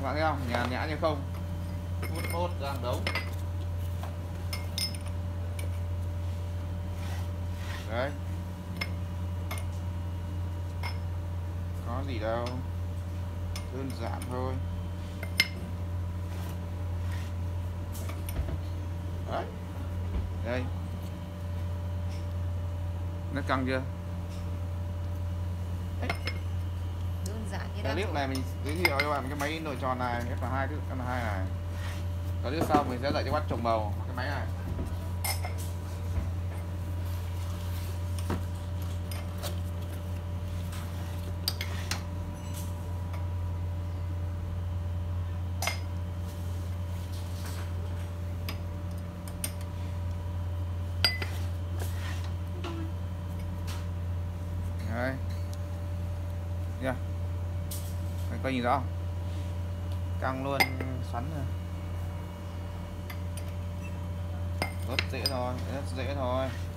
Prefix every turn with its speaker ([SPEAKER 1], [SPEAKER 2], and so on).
[SPEAKER 1] bạn thấy không, nhàn nhã như không, hút hốt ra đấu. Đấy, có gì đâu, đơn giản thôi. Đấy, đây, nó căng chưa? Đấy.
[SPEAKER 2] Đơn giản như
[SPEAKER 1] Clip này mình giới thiệu cho bạn cái máy nồi tròn này, F2 thứ F2 này. Clip sau mình sẽ dạy cho bắt trồng màu cái máy này. Đấy nha, yeah. Coi nhìn rõ không, căng luôn, xoắn rồi. Rất dễ thôi, rất dễ thôi.